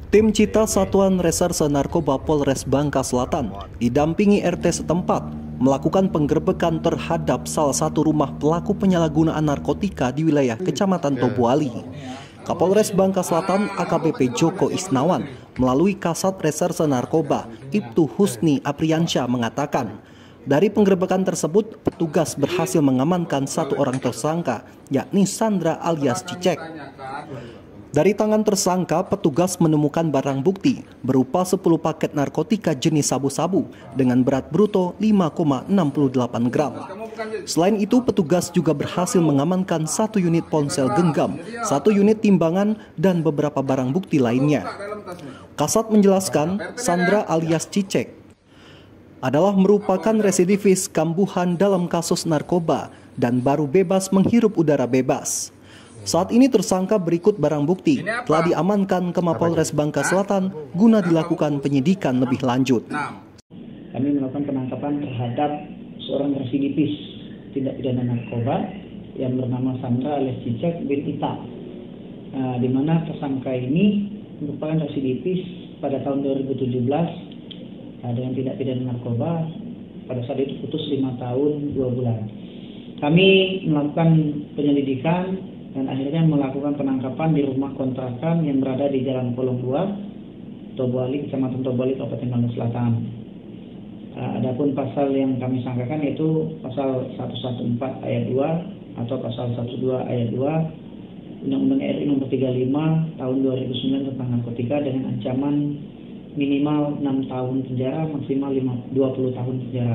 Tim Cita Satuan Reserse Narkoba Polres Bangka Selatan didampingi RT setempat melakukan penggerbekan terhadap salah satu rumah pelaku penyalahgunaan narkotika di wilayah Kecamatan Tobuali. Kapolres Bangka Selatan AKBP Joko Isnawan melalui Kasat Reserse Narkoba Ibtu Husni Apriansyah mengatakan, dari penggerbekan tersebut petugas berhasil mengamankan satu orang tersangka, yakni Sandra alias Cicek. Dari tangan tersangka, petugas menemukan barang bukti berupa 10 paket narkotika jenis sabu-sabu dengan berat bruto 5,68 gram. Selain itu, petugas juga berhasil mengamankan 1 unit ponsel genggam, 1 unit timbangan, dan beberapa barang bukti lainnya. Kasat menjelaskan, Sandra alias Cicek adalah merupakan residivis kambuhan dalam kasus narkoba dan baru bebas menghirup udara bebas. Saat ini tersangka berikut barang bukti telah diamankan ke Mapolres Bangka Selatan guna dilakukan penyidikan lebih lanjut. Kami melakukan penangkapan terhadap seorang residivis tindak pidana narkoba yang bernama Sandra alias Cicek bin Ita, di mana tersangka ini merupakan residivis pada tahun 2017 dengan tindak pidana narkoba. Pada saat itu putus 5 tahun 2 bulan. Kami melakukan penyelidikan dan akhirnya melakukan penangkapan di rumah kontrakan yang berada di Jalan Kolong 2, Tobuali, Kecamatan Tobuali, Kabupaten Bangka Selatan. Adapun pasal yang kami sangkakan yaitu pasal 114 ayat 2 atau pasal 12 ayat 2 Undang-Undang RI Nomor 35 Tahun 2009 tentang narkotika dengan ancaman minimal 6 tahun penjara, maksimal 20 tahun penjara.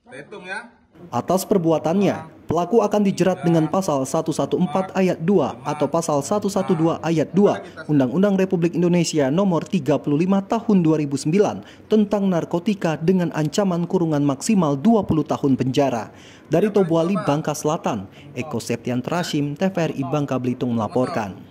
Atas perbuatannya, pelaku akan dijerat dengan pasal 114 ayat 2 atau pasal 112 ayat 2 Undang-Undang Republik Indonesia Nomor 35 Tahun 2009 tentang narkotika dengan ancaman kurungan maksimal 20 tahun penjara. Dari Tobuali, Bangka Selatan, Eko Septian Trashim, TVRI Bangka Belitung melaporkan.